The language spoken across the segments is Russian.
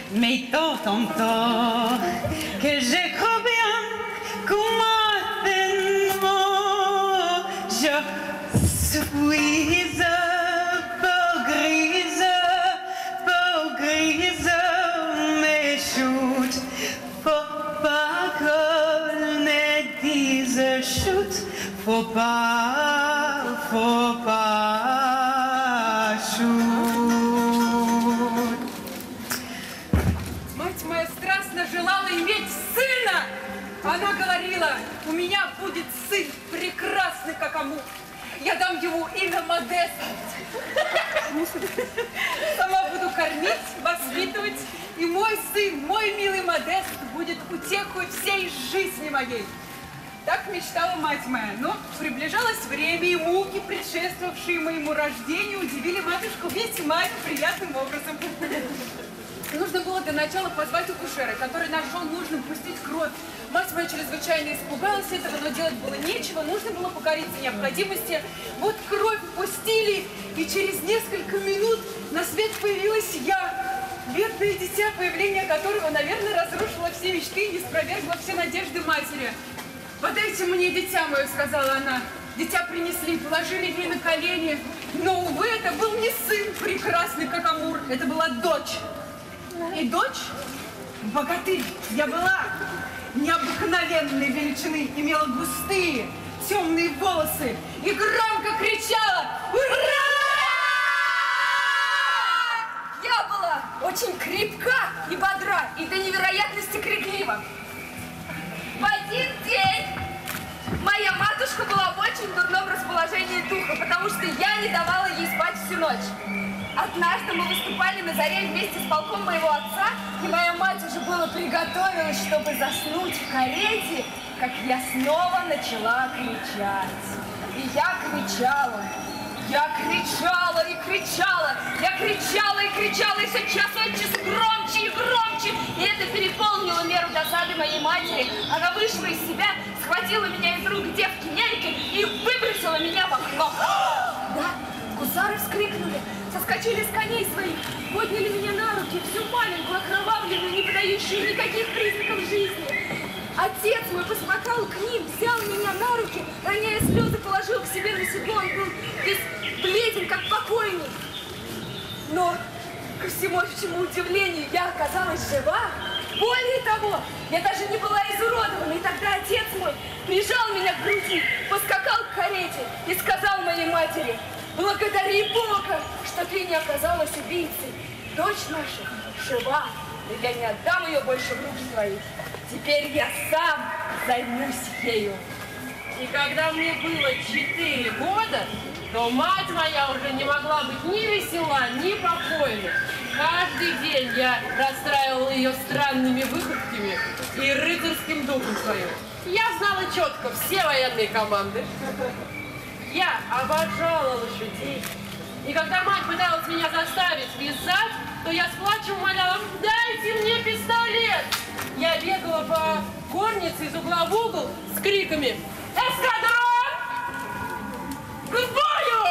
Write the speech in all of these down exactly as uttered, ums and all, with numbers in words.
mais tant en temps que je crois bien qu'au maintenant je suis peau grise, peau grise, mais chute, faut pas qu'on me dise chute, faut pas, faut pas chute. Мать моя страстно желала иметь сына. Она говорила, у меня будет сын прекрасный, как Амур. Я дам ему имя Модест. Сама буду кормить, воспитывать. И мой сын, мой милый Модест, будет утехой всей жизни моей. Так мечтала мать моя. Но приближалось время, и муки, предшествовавшие моему рождению, удивили матушку весьма приятным образом. Нужно было для начала позвать акушера, который нашел нужным пустить кровь. Мать моя чрезвычайно испугалась этого, но делать было нечего. Нужно было покориться необходимости. Вот кровь пустили, и через несколько минут на свет появилась я. Бедное дитя, появление которого, наверное, разрушило все мечты и не спровергло все надежды матери. «Подайте мне дитя мое», — сказала она. Дитя принесли, положили ей на колени. Но, увы, это был не сын прекрасный, как Амур. Это была дочь. И дочь, богатырь, я была необыкновенной величины, имела густые темные волосы и громко кричала «Ура!». Я была очень крепка и бодра, и до невероятности криклива. В один день моя матушка была в очень дурном расположении духа, потому что я не давала ей спать всю ночь. Однажды мы выступали на заре вместе с полком моего отца, и моя мать уже было приготовилась, чтобы заснуть в карете, как я снова начала кричать. И я кричала, я кричала и кричала, я кричала и кричала, и все час от часу громче и громче. И это переполнило меру досады моей матери. Она вышла из себя, схватила меня из рук девки няньки и выбросила меня в окно. Да, гусары вскрикнули, соскочили с коней своих, подняли меня на руки, всю маленькую, окровавленную, не подающую никаких признаков жизни. Отец мой поскакал к ним, взял меня на руки, роняя слезы, положил к себе на седло, он был весь бледен, как покойник. Но, ко всеобщему удивлению, я оказалась жива. Более того, я даже не была изуродована, и тогда отец мой прижал меня к груди, поскакал к карете и сказал моей матери: «Благодари Бога, что ты не оказалась убийцей. Дочь наша жива, и я не отдам ее больше в руки твоих. Теперь я сам займусь ею». И когда мне было четыре года, то мать моя уже не могла быть ни весела, ни покойна. Каждый день я расстраивала ее странными выходками и рыцарским духом своим. Я знала четко все военные команды. Я обожала лошадей. И когда мать пыталась меня заставить вязать, то я с плачем умоляла: «Дайте мне пистолет!» Я бегала по горнице из угла в угол с криками: «Эскадрон! К бою!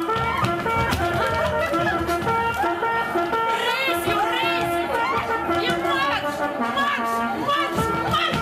Рысью, рысью! И марш! Марш! Марш! Марш!»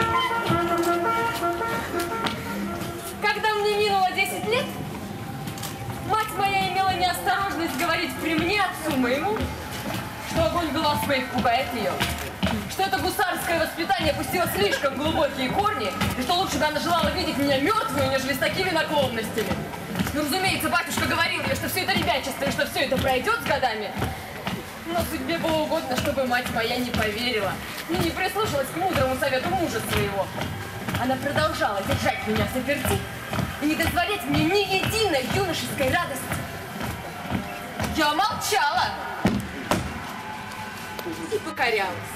Когда мне минуло десять лет, мать моя имела неосторожность говорить при мне отцу моему, что огонь глаз моих пугает ее, что это гусарское воспитание пустило слишком глубокие корни, и что лучше бы она желала видеть меня мертвую, нежели с такими наклонностями. Ну, разумеется, батюшка говорил ей, что все это ребячество, и что все это пройдет с годами. Но судьбе было угодно, чтобы мать моя не поверила и не прислушалась к мудрому совету мужа своего. Она продолжала держать меня взаперти и не дозволять мне ни единой юношеской радости. Я молчала и покорялась.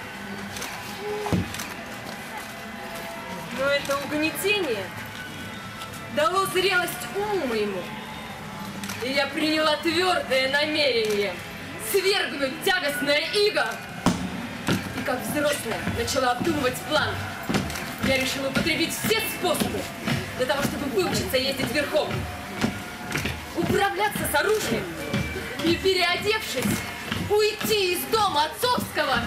Но это угнетение дало зрелость уму моему, и я приняла твердое намерение свергнуть тягостное иго. И как взрослая начала обдумывать план. Я решила употребить все способы для того, чтобы выучиться ездить верхом, управляться с оружием и, переодевшись, уйти из дома отцовского.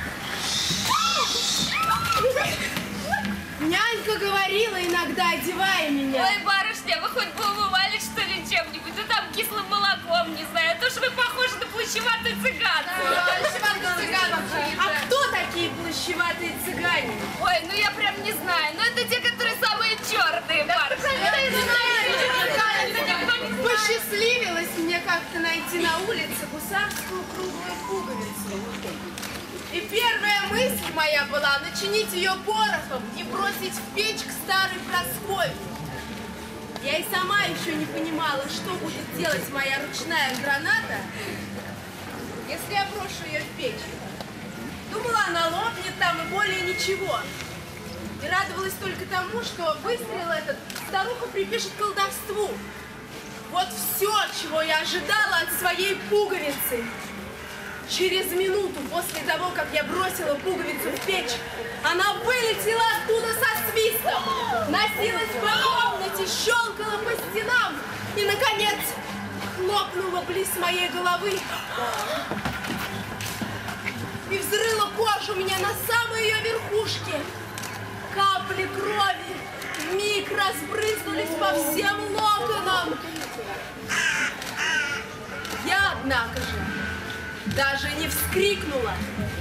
Нянька говорила, иногда одевая меня. Ой, барышня, вы хоть бы умывались, что ли, чем-нибудь? Да там кислым молоком, не знаю. А то, что вы похожи на плащеватую цыганку. А кто такие плащеватые цыгане? Ой, ну я прям не знаю. Ну это те, которые самые черные, барышня. Посчастливилось мне как-то найти на улице гусарскую круглую пуговицу. И первая мысль моя была начинить ее порохом и бросить в печь к старой Прасковье. Я и сама еще не понимала, что будет делать моя ручная граната, если я брошу ее в печь. Думала, она лопнет там и более ничего. И радовалась только тому, что выстрел этот старуха припишет к колдовству. Вот все, чего я ожидала от своей пуговицы. Через минуту после того, как я бросила пуговицу в печь, она вылетела оттуда со свистом, носилась по комнате, щелкала по стенам и, наконец, хлопнула близ моей головы и взрыла кожу меня на самой ее верхушке. Капли крови вмиг разбрызнулись по всем локонам. Я, однако же, даже не вскрикнула.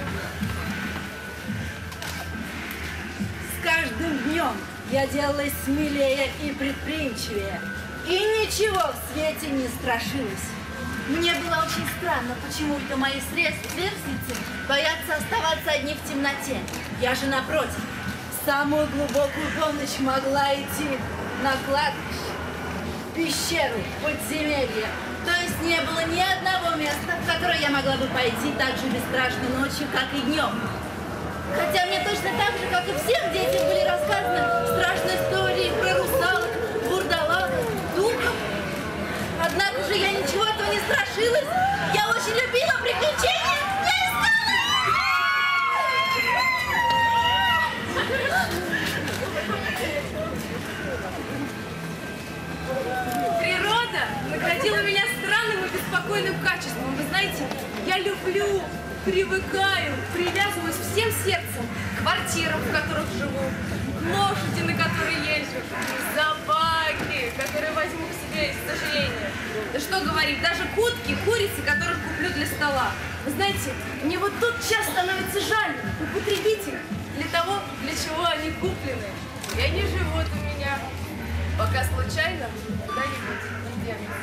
С каждым днем я делалась смелее и предприимчивее, и ничего в свете не страшилась. Мне было очень странно, почему-то мои сверстницы боятся оставаться одни в темноте. Я же, напротив, в самую глубокую полночь могла идти на кладбище, в пещеру, в подземелье. То есть не было ни одного места, в которое я могла бы пойти так же бесстрашно ночью, как и днем. Хотя мне точно так же, как и всем детям, были рассказаны страшные истории про русалок, бурдалаков, духов. Однако же я ничего этого не страшилась. Я очень любила приключения. Я искала! Природа наградила меня странным и беспокойным качеством. Вы знаете, я люблю, привыкаю, привязываюсь всем сердцем к квартирам, в которых живу, к лошади, на которой езжу, к собаке, которые возьму к себе из сожаления. Да что говорить, даже к утке, курицы, которых куплю для стола. Вы знаете, мне вот тут час становится жаль употребить их для того, для чего они куплены. И они живут у меня, пока случайно куда-нибудь не денутся.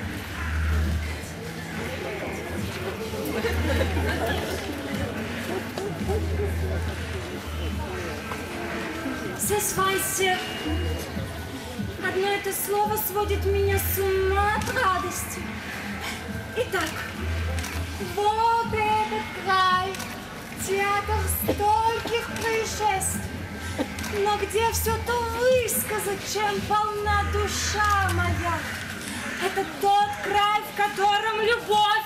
Сесвайсе. Одно это слово сводит меня с ума от радости. Итак, вот этот край, театр стольких происшествий. Но где все то высказать, чем полна душа моя? Это тот край, в котором любовь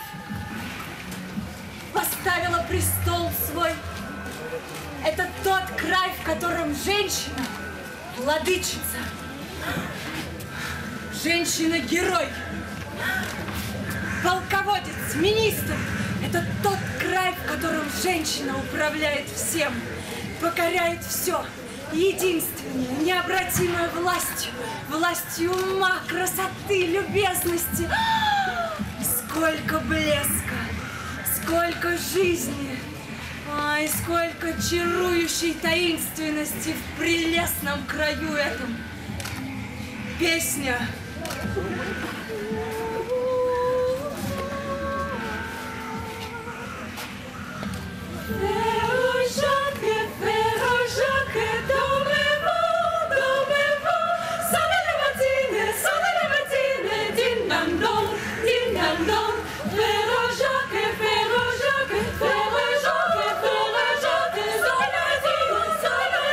поставила престол свой. Это тот край, в котором женщина владычица. Женщина-герой. Полководец, министр. Это тот край, в котором женщина управляет всем, покоряет все. Единственная, необратимая властью. Властью ума, красоты, любезности. Сколько блеска, сколько жизни. Ай, сколько чарующей таинственности в прелестном краю этом. Песня.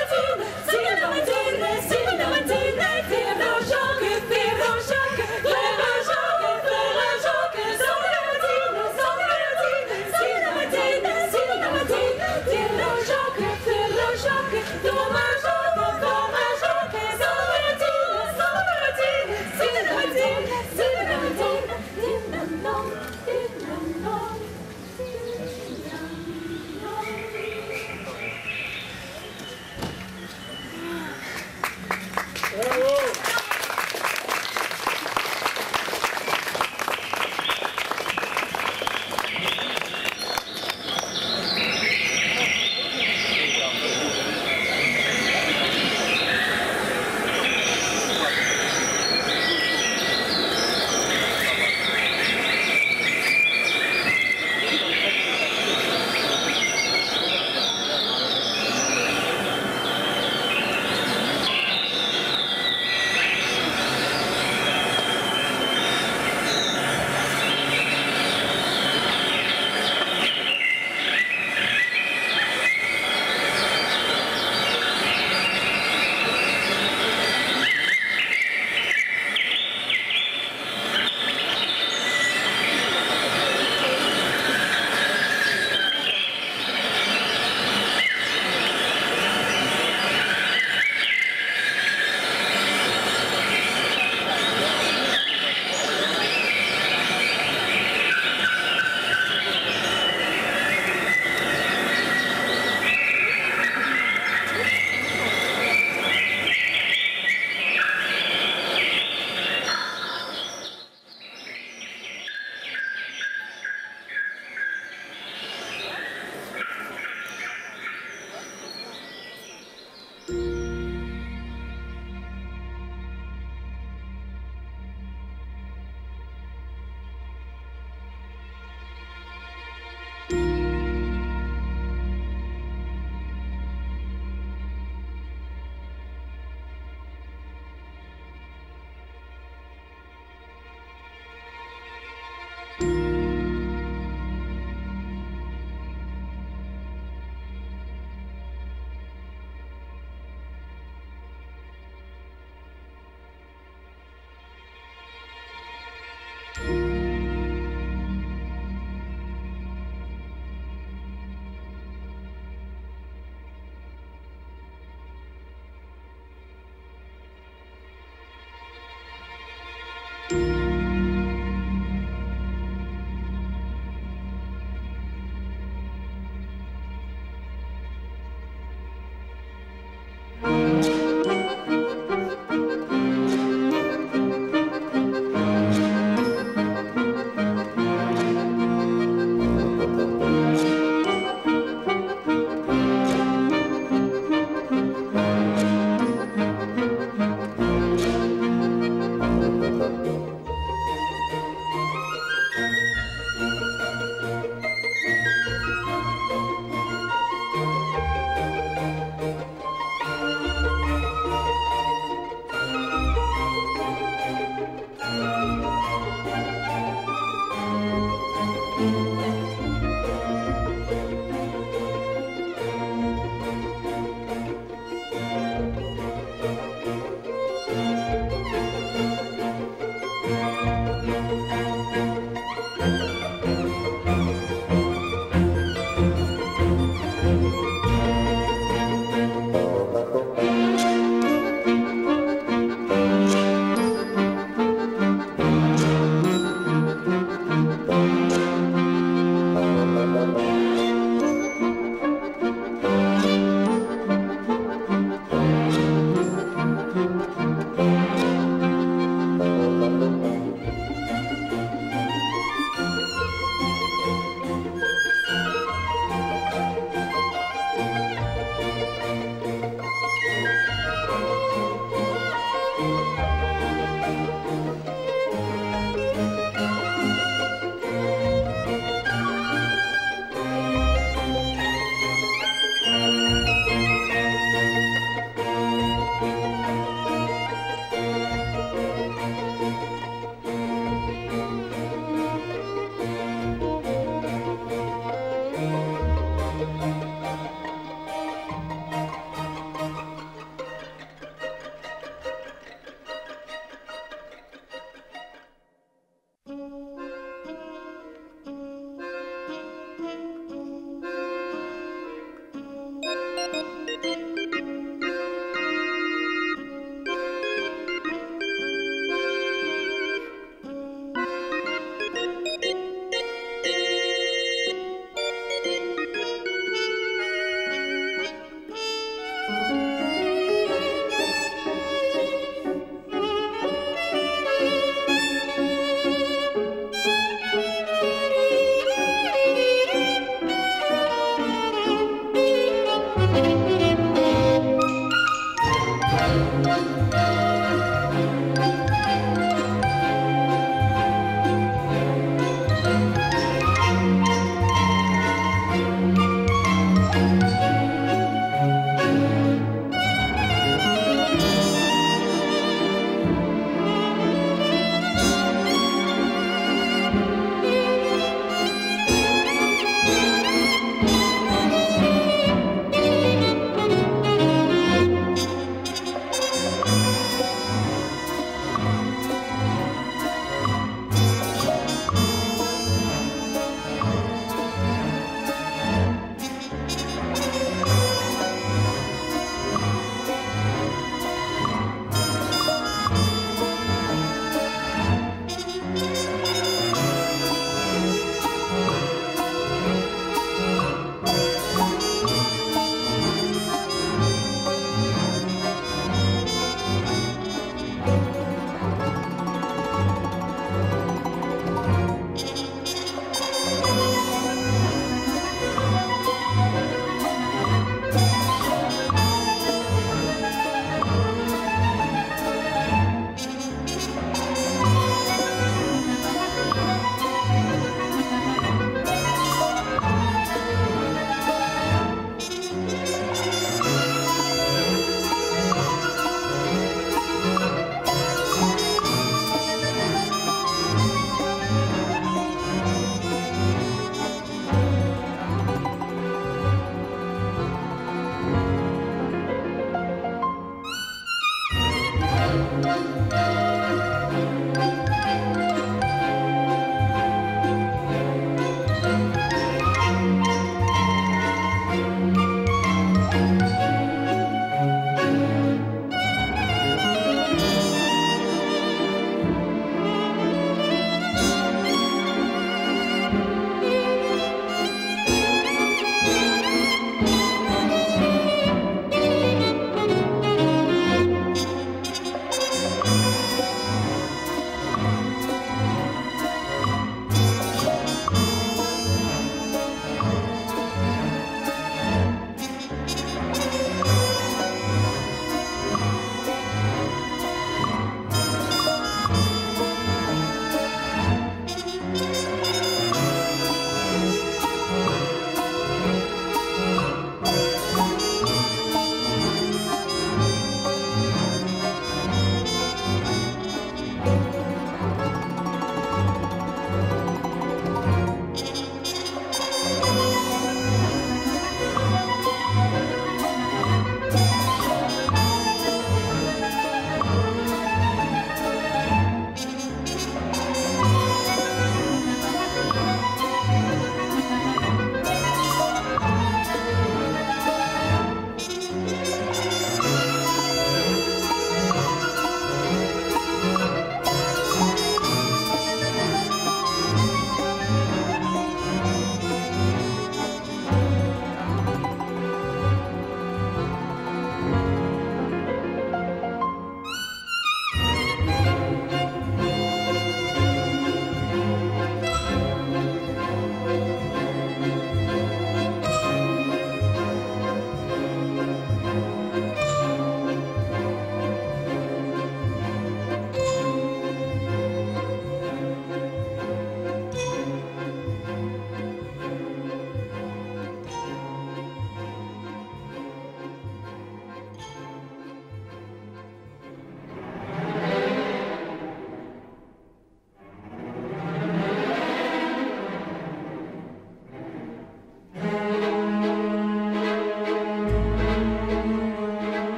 Jacques,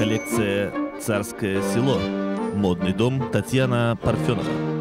Коллекция «Царское село». Модный дом Татьяна Парфенова.